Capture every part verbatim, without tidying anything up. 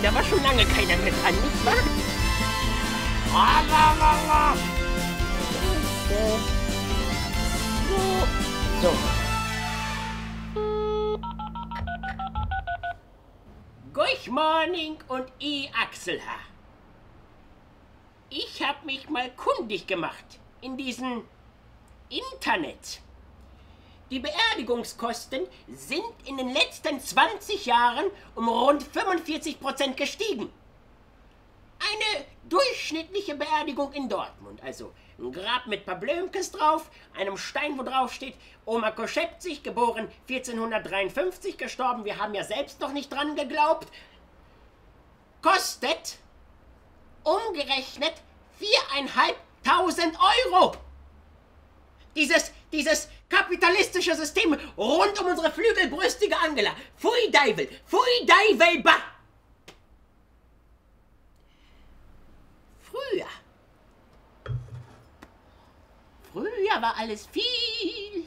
Da war schon lange keiner mehr dran, nicht wahr? So. Good morning und ich Achselhaar. Ich hab mich mal kundig gemacht in diesem Internet. Die Beerdigungskosten sind in den letzten zwanzig Jahren um rund fünfundvierzig Prozent gestiegen. Eine durchschnittliche Beerdigung in Dortmund, also ein Grab mit paar Blömkes drauf, einem Stein, wo drauf steht, Oma Koschepzig, geboren vierzehnhundertdreiundfünfzig, gestorben, wir haben ja selbst noch nicht dran geglaubt, kostet umgerechnet viereinhalbtausend Euro. Dieses, dieses kapitalistische System rund um unsere flügelbrüstige Angela. Pfui Deivel, pfui Deivel, bah! Früher. Früher war alles viel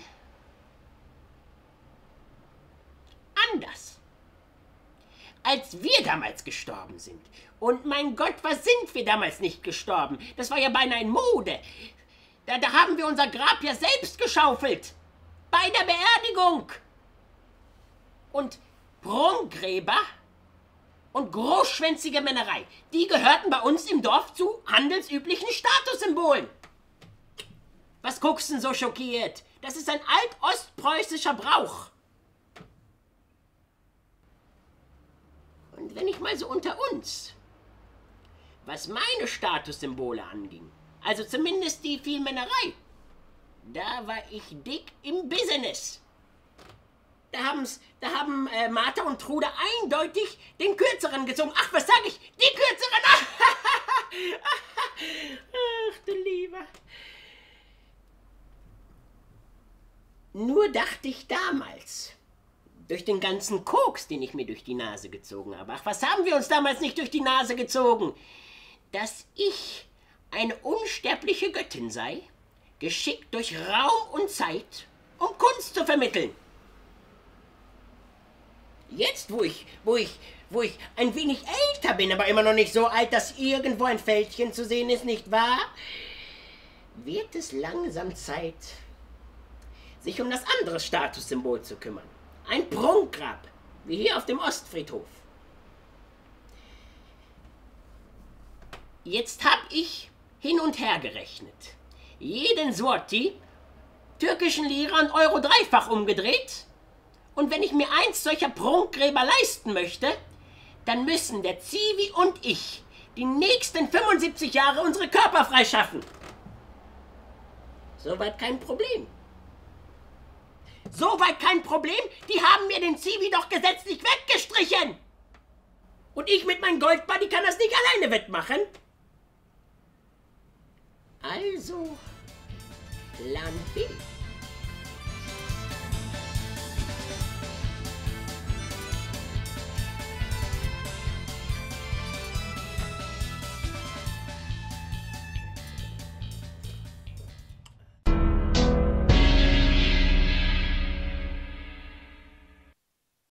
anders. Als wir damals gestorben sind. Und mein Gott, was sind wir damals nicht gestorben? Das war ja beinahe in Mode. Da, da haben wir unser Grab ja selbst geschaufelt. Bei der Beerdigung. Und Prunkgräber und großschwänzige Männerei, die gehörten bei uns im Dorf zu handelsüblichen Statussymbolen. Was guckst denn so schockiert? Das ist ein altostpreußischer Brauch. Und wenn ich mal so unter uns, was meine Statussymbole anging, also zumindest die Vielmännerei, da war ich dick im Business. Da, haben's, da haben äh, Martha und Trude eindeutig den Kürzeren gezogen. Ach, was sag ich? Die Kürzeren! Ach, du Lieber. Nur dachte ich damals, durch den ganzen Koks, den ich mir durch die Nase gezogen habe, ach, was haben wir uns damals nicht durch die Nase gezogen, dass ich eine unsterbliche Göttin sei, geschickt durch Raum und Zeit, um Kunst zu vermitteln. Jetzt, wo ich, wo ich, wo ich ein wenig älter bin, aber immer noch nicht so alt, dass irgendwo ein Fältchen zu sehen ist, nicht wahr? Wird es langsam Zeit, sich um das andere Statussymbol zu kümmern. Ein Prunkgrab, wie hier auf dem Ostfriedhof. Jetzt hab ich hin und her gerechnet. Jeden Zloty, türkischen Lira und Euro dreifach umgedreht. Und wenn ich mir eins solcher Prunkgräber leisten möchte, dann müssen der Zivi und ich die nächsten fünfundsiebzig Jahre unsere Körper freischaffen. Soweit kein Problem. Soweit kein Problem, die haben mir den Zivi doch gesetzlich weggestrichen. Und ich mit meinem Goldbuddy kann das nicht alleine wettmachen. Also, Plan B.